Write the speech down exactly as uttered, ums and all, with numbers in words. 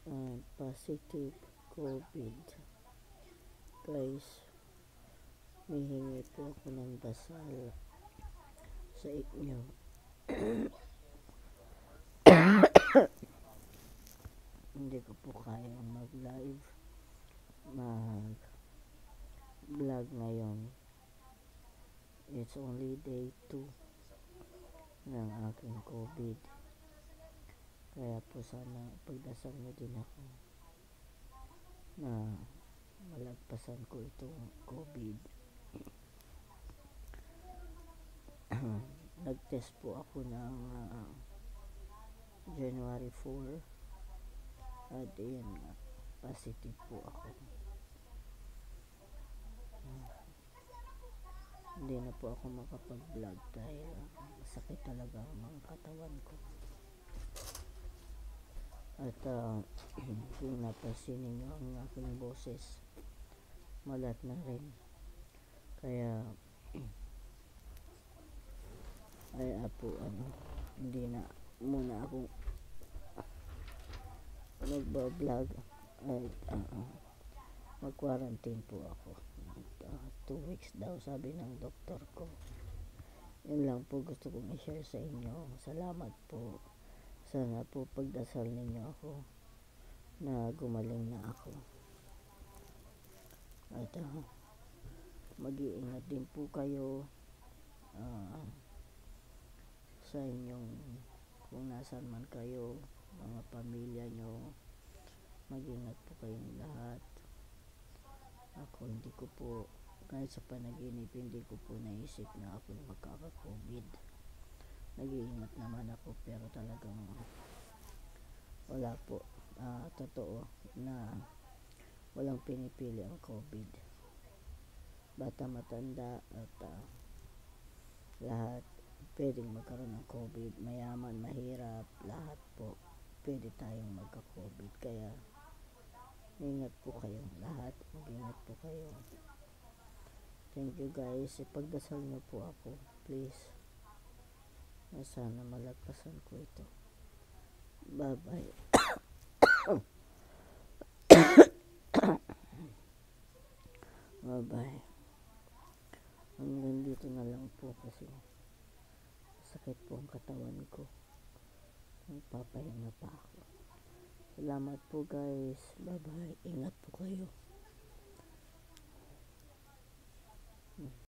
uh, positive COVID. Guys, mihingi po ako ng dasal sa inyo. Hindi ko po kayang mag-live, mag-vlog ngayon. It's only day two ng aking COVID. Kaya po sana pagdasal nyo din ako na malagpasan ko itong COVID. Nag-test po ako ng uh, January four at yun nga, positive po ako. Uh, hindi na po ako makapag-vlog dahil masakit talaga ang mga katawan ko. At uh, kung napansin ninyo ang aking boses, malat na rin. Kaya ay po ano, hindi na muna ako nagba-vlog at uh, mag-quarantine po ako. Uh, two weeks daw sabi ng doktor ko. Yun lang po gusto kong i-share sa inyo. Salamat po. Sana po pagdasal ninyo ako na gumaling na ako. At uh, mag-iingat din po kayo uh, sa inyong kung nasan man kayo, mga pamilya nyo. Mag-ingat po kayong lahat. Ako hindi ko po, kahit sa panaginip, hindi ko po naisip na ako'y magkaka-COVID. Nag-iingat naman ako pero talagang wala po. Uh, totoo na walang pinipili ang COVID. Bata, matanda at uh, lahat pwedeng magkaroon ng COVID. Mayaman, mahirap, lahat po pwede tayong magka-COVID. Kaya ingat po kayo lahat. Mag-ingat po kayo. Thank you guys. Ipagdasal niyo po ako please. Sana malagpasan ko ito. Bye bye. Bye bye. Hanggang dito na lang po kasi sakit po ang katawan ko. Magpapahinga pa ako. Salamat po guys. Bye bye. Ingat po kayo.